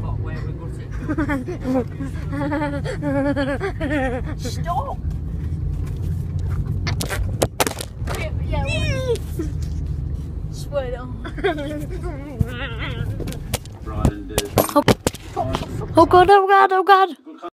spot where we got it. Stop! Yeah. Swear on. Right, and Oh God, oh God, oh God.